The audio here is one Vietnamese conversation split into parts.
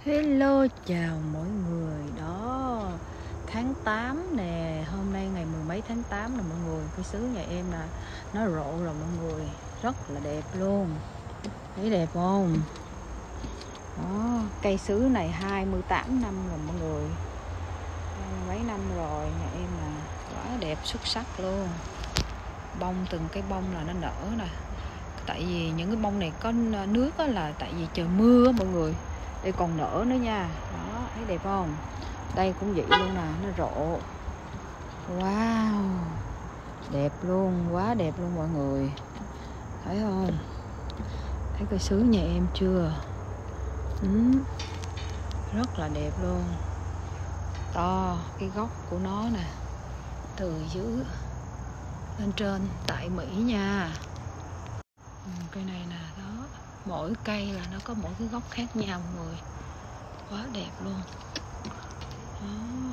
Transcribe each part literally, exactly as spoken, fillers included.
Hello, chào mọi người đó. Tháng tám nè, hôm nay ngày mười mấy tháng tám nè mọi người. Cái xứ nhà em là nó rộ rồi mọi người, rất là đẹp luôn. Thấy đẹp không? Đó, cây sứ này hai mươi tám năm rồi mọi người. Mấy năm rồi, nhà em là quá đẹp xuất sắc luôn. Bông từng cái bông là nó nở nè. Tại vì những cái bông này có nước á, là tại vì trời mưa á mọi người. Đây còn nở nữa nha. Đó, thấy đẹp không? Đây cũng vậy luôn nè, nó rộ. Wow, đẹp luôn, quá đẹp luôn mọi người. Thấy không? Thấy cây sứ nhà em chưa? Ừ, rất là đẹp luôn. To, cái gốc của nó nè, từ dưới lên trên tại Mỹ nha. Ừ, cây này nè, đó. Mỗi cây là nó có mỗi cái gốc khác nhau mọi người. Quá đẹp luôn. Đó.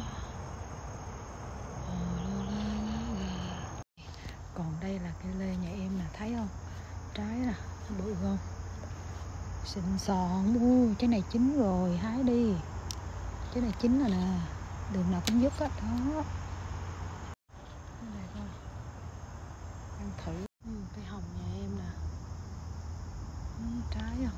Còn đây là cây lê nhà em nè, thấy không? Trái nè, bự không? Xịn sòn. Ui, trái này chín rồi, hái đi. Trái này chín rồi nè, đường nào cũng dứt á. Đó. Đây coi. Ăn thử. Ừ, cây hồng nhà em nè. Ừ, trái không?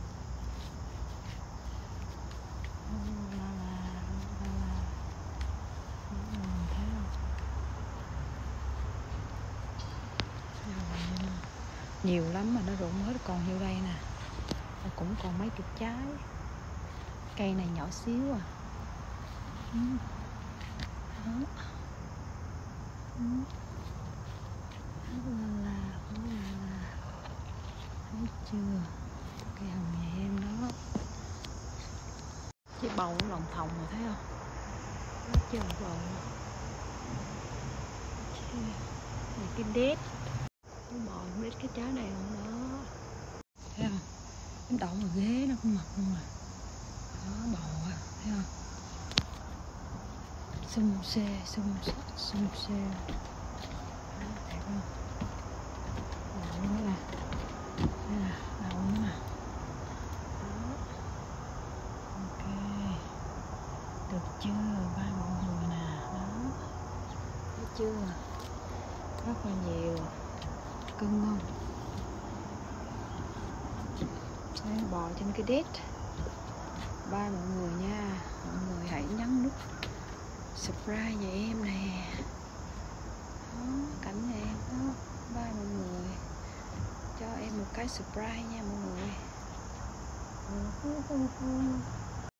Nhiều lắm mà nó rụng hết, còn nhiêu đây nè, cũng còn mấy chục trái. Cây này nhỏ xíu à. Ừ. Đó. Ừ. Là là, là. Thấy chưa? Cây hồng nhà em đó. Cái bầu nó lòng thòng rồi thấy không? Thấy chưa bầu? Này cái đét. Nó bò không biết cái trái này không đó. Thấy không? Cái đậu mà ghế nó cũng mập luôn rồi. Đó, bầu à, thấy không? Xum xê, xum xê, xum xê. Đó, đẹp không? Đậu nữa nè. Đây nè, đậu nữa nè. Đó. Ok. Được chưa? Ba mọi người nè. Đó. Thấy chưa? Rất là nhiều. Cưng không? Đây, bò trên cái đét. Ba mọi người nha. Mọi người hãy nhấn nút subscribe nhà em nè. Đó, cảnh nhà em đó. Ba mọi người cho em một cái subscribe nha mọi người.